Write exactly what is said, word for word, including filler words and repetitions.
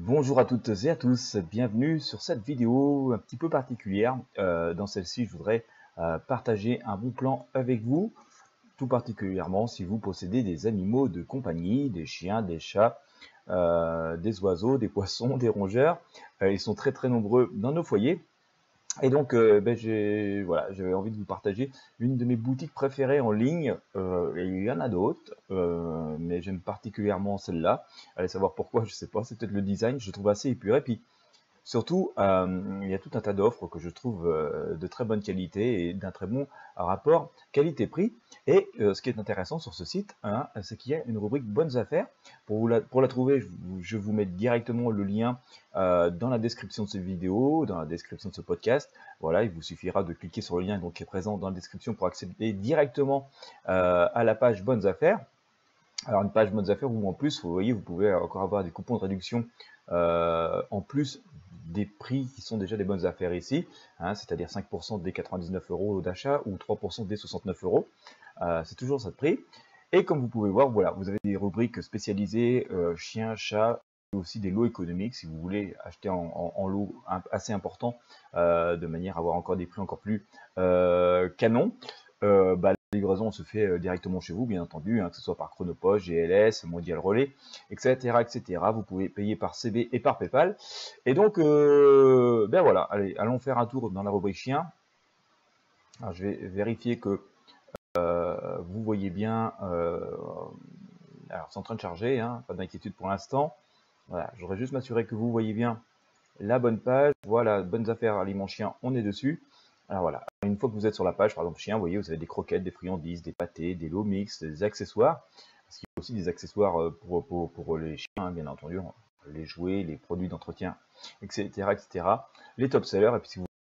Bonjour à toutes et à tous, bienvenue sur cette vidéo un petit peu particulière. Euh, dans celle-ci, je voudrais euh, partager un bon plan avec vous, tout particulièrement si vous possédez des animaux de compagnie, des chiens, des chats, euh, des oiseaux, des poissons, des rongeurs. Euh, ils sont très très nombreux dans nos foyers. Et donc, euh, ben, j'ai, voilà, j'avais envie de vous partager une de mes boutiques préférées en ligne. Euh, et il y en a d'autres, euh, mais j'aime particulièrement celle-là. Allez savoir pourquoi, je sais pas. C'est peut-être le design, je le trouve assez épuré. Puis surtout, euh, il y a tout un tas d'offres que je trouve euh, de très bonne qualité et d'un très bon rapport qualité-prix. Et euh, ce qui est intéressant sur ce site, hein, c'est qu'il y a une rubrique bonnes affaires. Pour, vous la, pour la trouver, je vous, je vous mets directement le lien euh, dans la description de cette vidéo, dans la description de ce podcast. Voilà, il vous suffira de cliquer sur le lien donc, qui est présent dans la description pour accéder directement euh, à la page bonnes affaires. Alors une page bonnes affaires où en plus, vous voyez, vous pouvez encore avoir des coupons de réduction euh, en plus des prix qui sont déjà des bonnes affaires ici, hein, c'est-à-dire cinq pour cent dès quatre-vingt-dix-neuf euros d'achat ou trois pour cent dès soixante-neuf euros. Euh, c'est toujours ça de prix. Et comme vous pouvez voir, voilà, vous avez des rubriques spécialisées, euh, chiens, chats, et aussi des lots économiques si vous voulez acheter en, en, en lot assez important, euh, de manière à avoir encore des prix encore plus euh, canons. Euh, bah, la livraison se fait euh, directement chez vous, bien entendu, hein, que ce soit par Chronopost, G L S, Mondial Relais, et cetera, et cetera. Vous pouvez payer par C B et par PayPal. Et donc, euh, ben voilà, allez, allons faire un tour dans la rubrique chien. Alors, je vais vérifier que euh, vous voyez bien. Euh, alors, c'est en train de charger, hein, pas d'inquiétude pour l'instant. Voilà, je voudrais juste m'assurer que vous voyez bien la bonne page. Voilà, bonnes affaires aliments chien, on est dessus. Alors voilà, une fois que vous êtes sur la page, par exemple chien, vous voyez, vous avez des croquettes, des friandises, des pâtés, des lots mixtes, des accessoires. Parce qu'il y a aussi des accessoires pour, pour, pour les chiens, hein, bien entendu, les jouets, les produits d'entretien, et cetera, et cetera. Les top sellers, et puis si vous